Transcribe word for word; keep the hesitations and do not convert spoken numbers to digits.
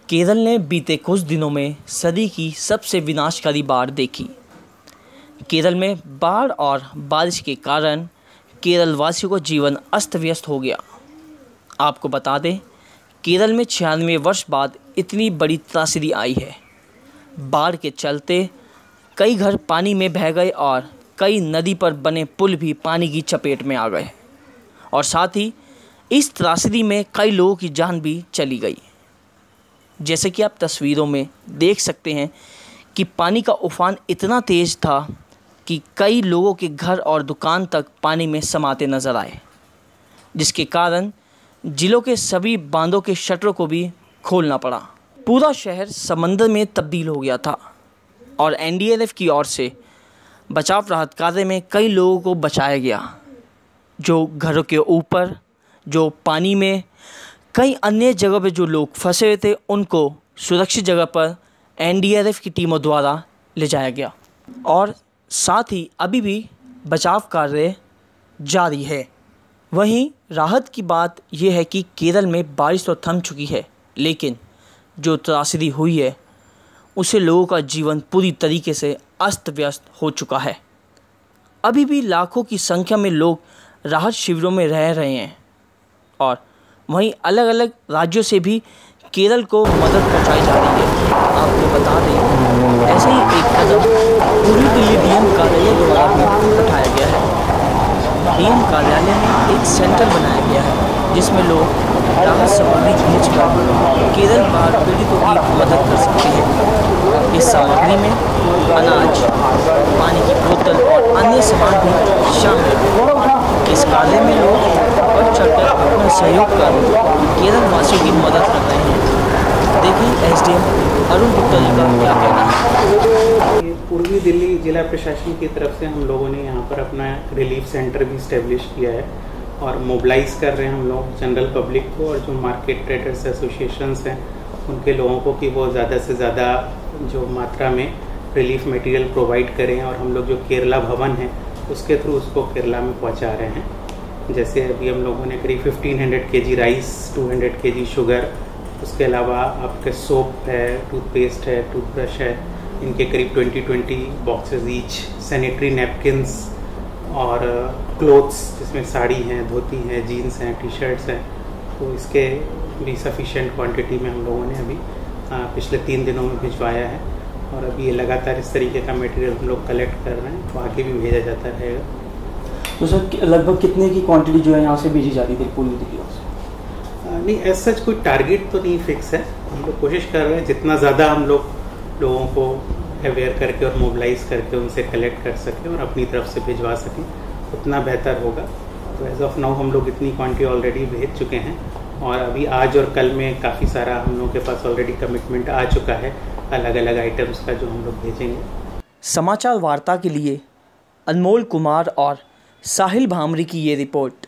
केरल ने बीते कुछ दिनों में सदी की सबसे विनाशकारी बाढ़ देखी। केरल में बाढ़ और बारिश के कारण केरल वासियों का जीवन अस्त व्यस्त हो गया। आपको बता दें, केरल में छियानवे वर्ष बाद इतनी बड़ी त्रासदी आई है। बाढ़ के चलते कई घर पानी में बह गए और कई नदी पर बने पुल भी पानी की चपेट में आ गए और साथ ही इस त्रासदी में कई लोगों की जान भी चली गई। जैसे कि आप तस्वीरों में देख सकते हैं कि पानी का उफान इतना तेज़ था कि कई लोगों के घर और दुकान तक पानी में समाते नज़र आए, जिसके कारण जिलों के सभी बांधों के शटरों को भी खोलना पड़ा। पूरा शहर समंदर में तब्दील हो गया था और एन डी आर एफ की ओर से बचाव राहत कार्य में कई लोगों को बचाया गया, जो घरों के ऊपर, जो पानी में, कई अन्य जगह पे जो लोग फंसे हुए थे उनको सुरक्षित जगह पर एन डी आर एफ की टीमों द्वारा ले जाया गया और साथ ही अभी भी बचाव कार्य जारी है। वहीं राहत की बात यह है कि केरल में बारिश तो थम चुकी है, लेकिन जो त्रासदी हुई है उससे लोगों का जीवन पूरी तरीके से अस्त व्यस्त हो चुका है। अभी भी लाखों की संख्या में लोग राहत शिविरों में रह रहे हैं और वहीं अलग अलग राज्यों से भी केरल को मदद पहुंचाई जा रही है। आपको बता दें, ऐसे ही एक कदम पूर्वी दिल्ली डी एम कार्यालय द्वारा भी उठाया गया है। डी एम कार्यालय में एक सेंटर बनाया गया है जिसमें लोग राहत सामग्री भेजकर केरल बाढ़ पीड़ितों की मदद कर सकते हैं। इस सामग्री में अनाज, पानी की बोतल और अन्य सामान भी शामिल है। इस कार्य में लोग और चढ़कर अपना सहयोग कर केरल वासियों की मदद कर रहे हैं। देखिए S D M Arun Gupta ji का क्या कहना है। पूर्वी दिल्ली जिला प्रशासन की तरफ से हम लोगों ने यहाँ पर अपना रिलीफ सेंटर भी इस्टेब्लिश किया है और मोबिलाइज़ कर रहे हैं हम लोग जनरल पब्लिक को और जो मार्केट ट्रेडर्स एसोसिएशंस हैं उनके लोगों को कि वो ज़्यादा से ज़्यादा जो मात्रा में रिलीफ मटेरियल प्रोवाइड करें और हम लोग जो केरला भवन है उसके थ्रू उसको केरला में पहुँचा रहे हैं। जैसे अभी हम लोगों ने करीब फिफ्टीन हंड्रेड के जी राइस, टू हंड्रेड के जी शुगर, उसके अलावा आपके सोप है, टूथपेस्ट है, टूथब्रश है, इनके करीब twenty twenty boxes each, sanitary napkins और क्लोथ्स जिसमें साड़ी हैं, धोती हैं, जीन्स हैं, टी शर्ट्स हैं, तो इसके भी सफिशिएंट क्वांटिटी में हम लोगों ने अभी आ, पिछले तीन दिनों में भिजवाया है और अभी ये लगातार इस तरीके का मटेरियल हम लोग कलेक्ट कर रहे हैं, तो आगे भी भेजा जाता रहेगा। तो सर लगभग कितने की क्वांटिटी जो है यहाँ से भेजी जाती थी पूरी दिल्ली से? नहीं, एज सच कोई टारगेट तो नहीं फिक्स है। हम लोग कोशिश कर रहे हैं जितना ज़्यादा हम लोग लोगों को अवेयर करके और मोबिलाइज करके उनसे कलेक्ट कर सकें और अपनी तरफ से भिजवा सकें उतना बेहतर होगा। तो एज ऑफ नाउ हम लोग इतनी क्वांटिटी ऑलरेडी भेज चुके हैं और अभी आज और कल में काफ़ी सारा हम लोगों के पास ऑलरेडी कमिटमेंट आ चुका है अलग अलग आइटम्स का जो हम लोग भेजेंगे। समाचार वार्ता के लिए अनमोल कुमार और साहिल भामरी की ये रिपोर्ट।